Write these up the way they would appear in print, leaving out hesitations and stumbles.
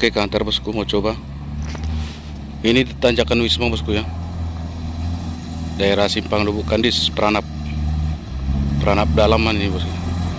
Oke, kantor bosku, mau coba. Ini di tanjakan Wisma bosku ya. Daerah Simpang Lubuk Kandis, Peranap Dalaman ini bosku.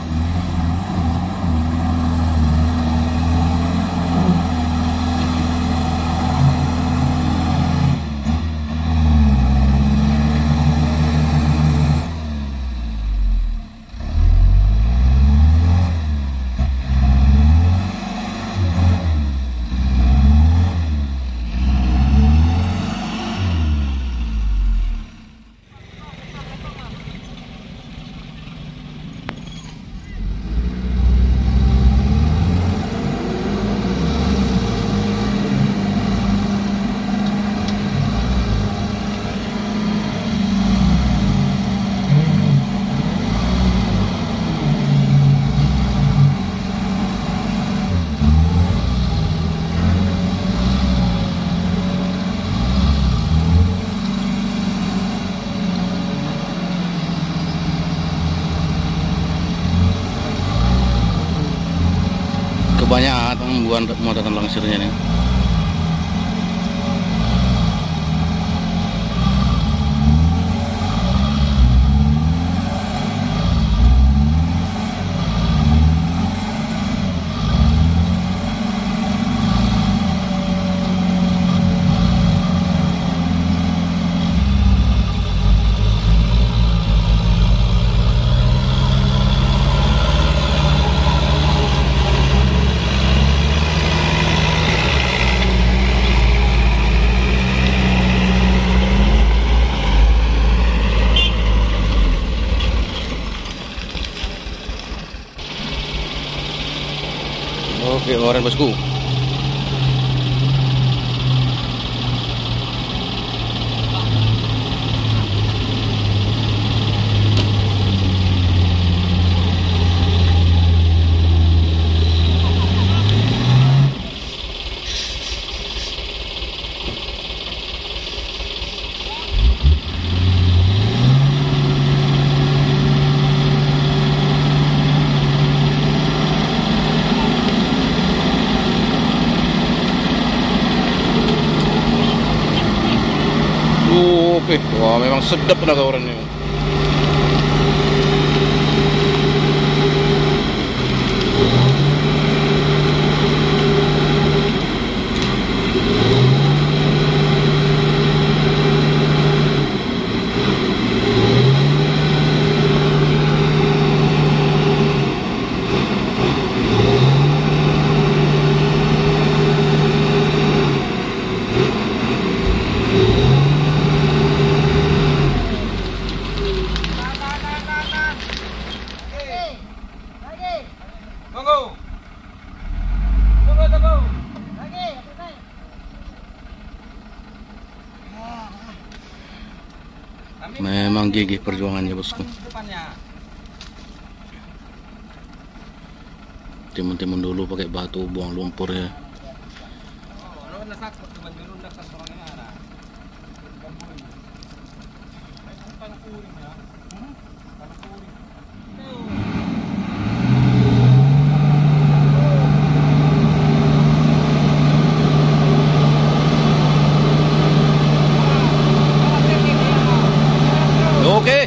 Kebanyakan bukan muatan langsirnya nih. Oke, oren bosku. Oke, wah memang sedap tenaga orannya. Memang gigih perjuangannya bosku. Timun-timun dulu pakai batu buang lumpur ya. Oke.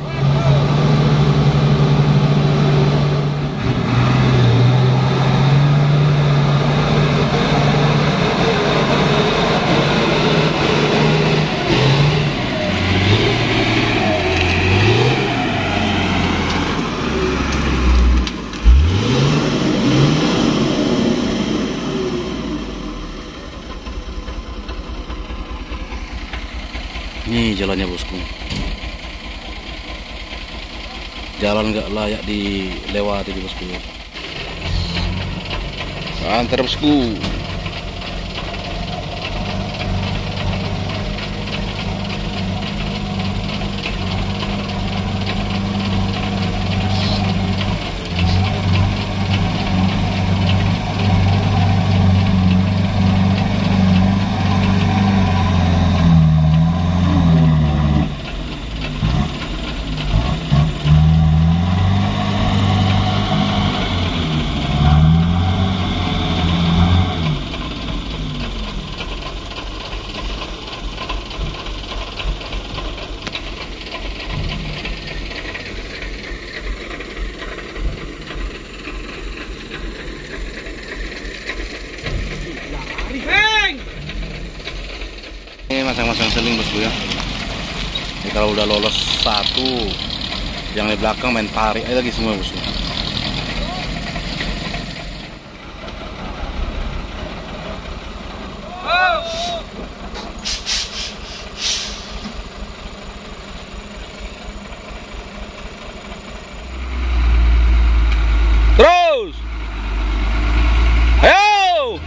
Ini jalannya bosku. Jalan nggak layak dilewati di bosku. Antar bosku. masang-masang seling bosku ya. Jadi kalau udah lolos satu, yang di belakang main tarik aja lagi semua bosku. Terus, ayo.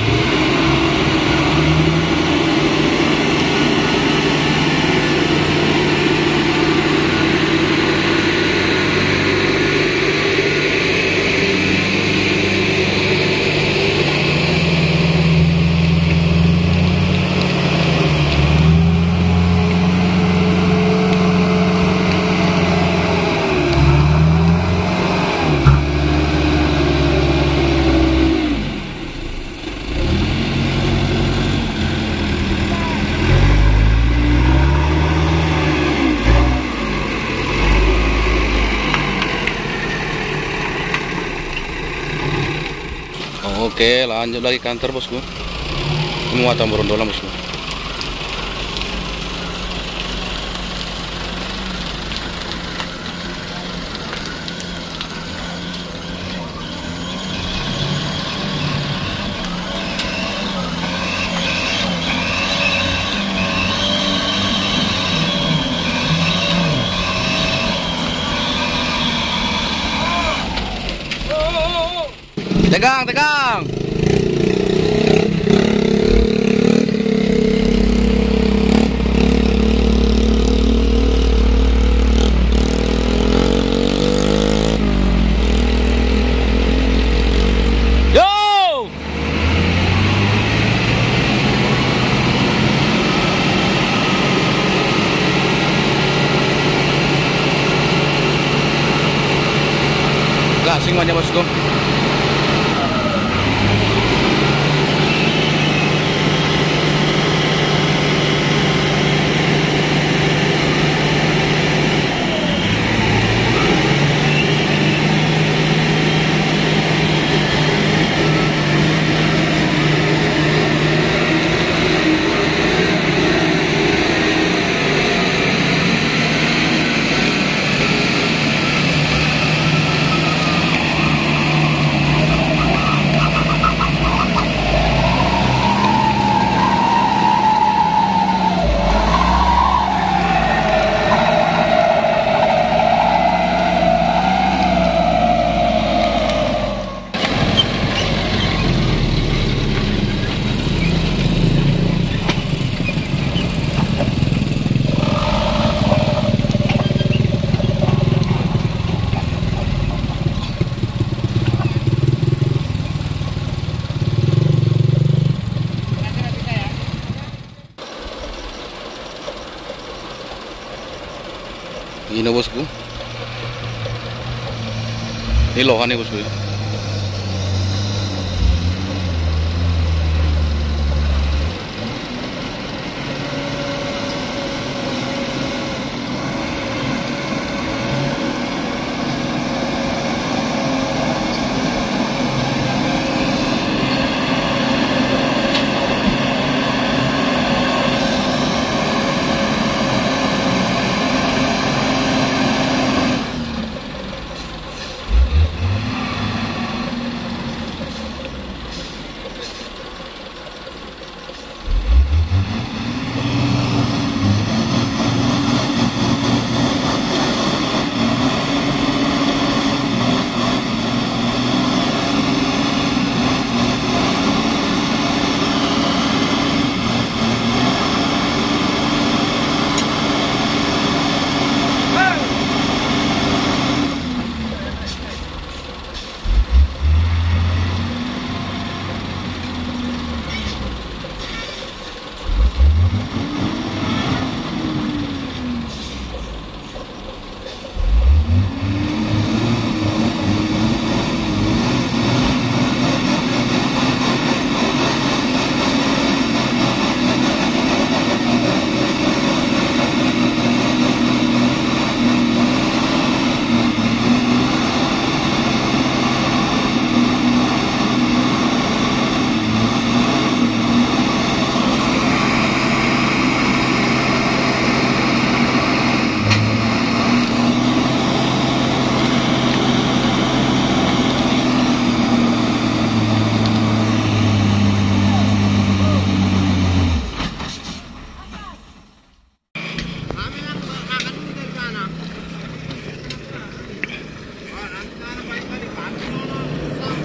Oke, lanjut lagi kantor bosku. Muatan berondolan bosku. Tegang, tegang. Yo! Gasing aja bosku. Ini bosku. Ini lohan nih bosku.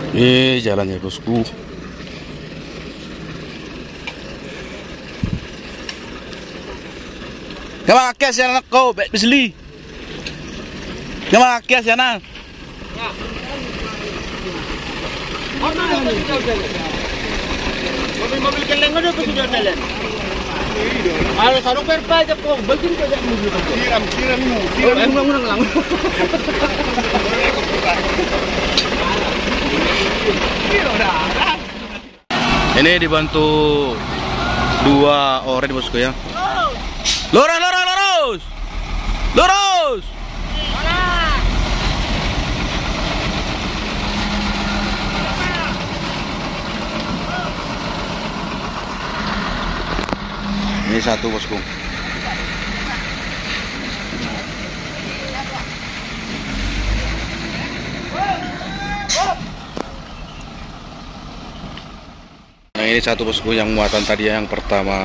Jalannya bosku. Kamu akes ya anak kau, besli. Kamu akes ya anak. Mobil keleng ada ke sudah jalan. Kalau sarung perpa aja kok, begini aja mobil. Siram. Ulang. Ini dibantu 2 orang bosku ya. Lurus. Ini satu bosku. Nah ini satu bosku yang muatan tadi yang pertama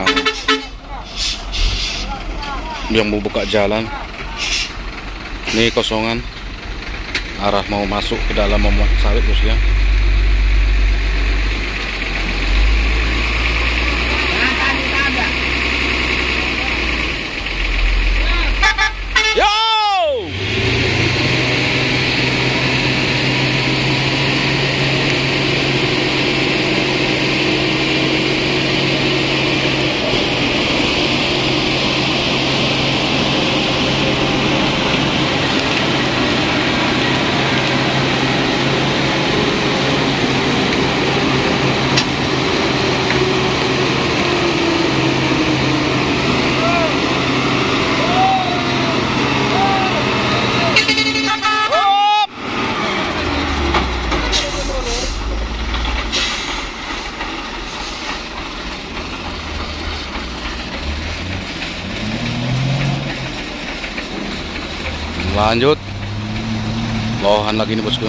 yang mau buka jalan. Ini kosongan arah mau masuk ke dalam memuat sawit bosku ya. Lanjut lohan lagi nih bosku.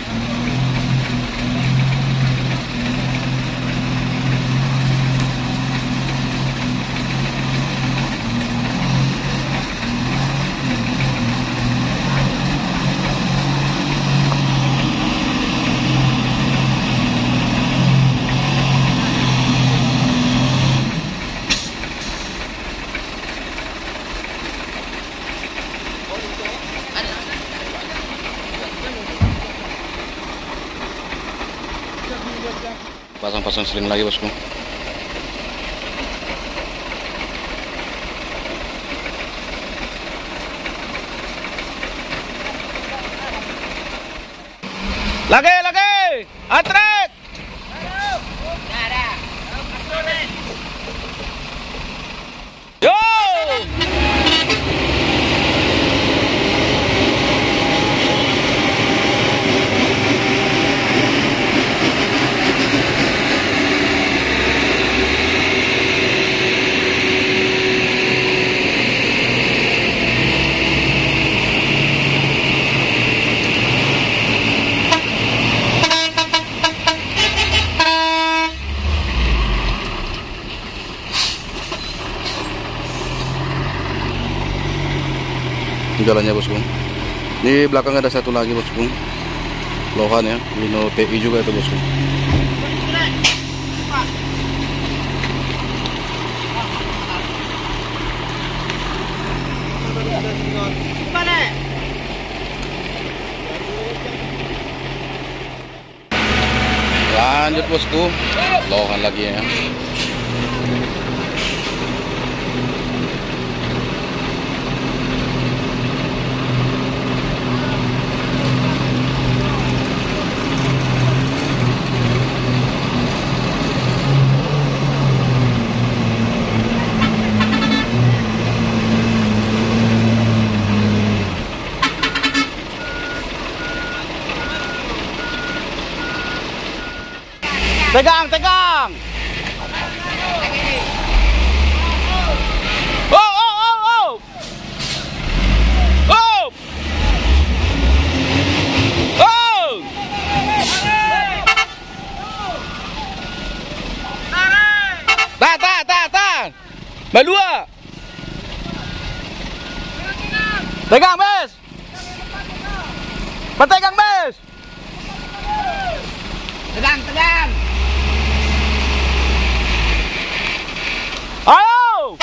Pasang-pasang seling lagi bosku. Lagi, atret. Yo. Jalannya bosku. Di belakang ada satu lagi bosku. Lohan ya, Lino TI juga itu bosku. Lanjut bosku, lohan lagi ya. Tegang. Oh. Tahan. Berdua. Tegang, Bes. Bertegang, Bes. Tegang, tegang. Ayo!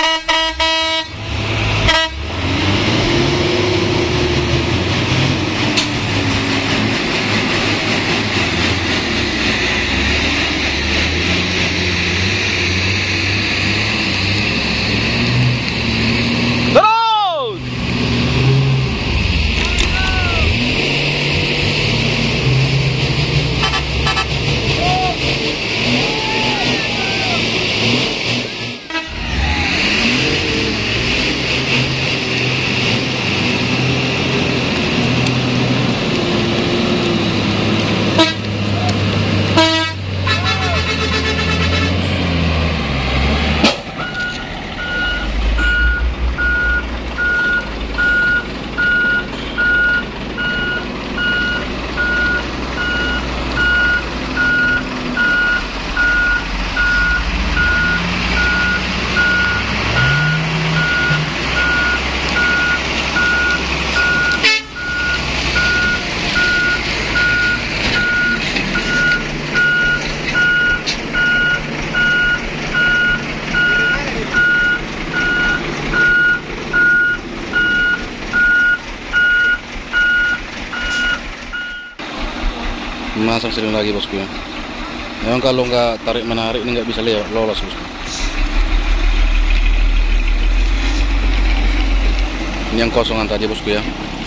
Masang siling lagi bosku ya. Memang kalau nggak tarik menarik ini nggak bisa lolos bosku. Ini yang kosongan tadi bosku ya.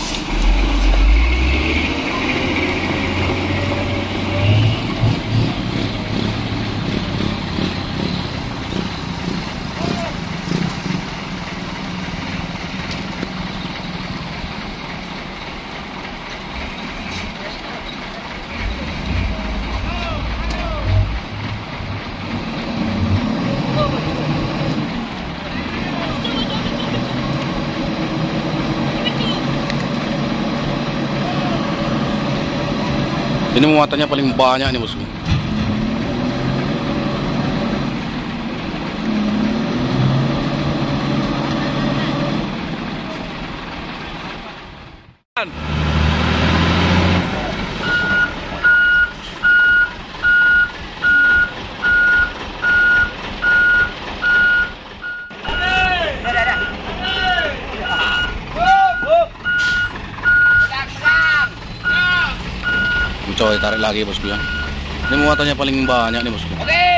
Ini muatannya paling banyak nih bosku. Coy, tarik lagi bosku ya. Ini muatannya paling banyak nih bosku. Oke.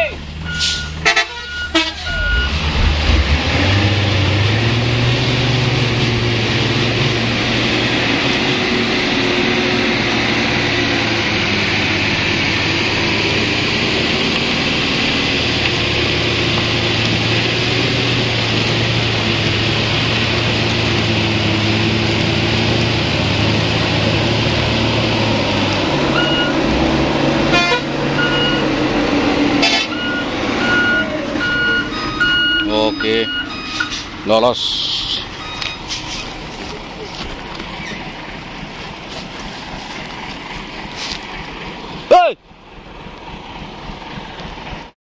Oke, lolos.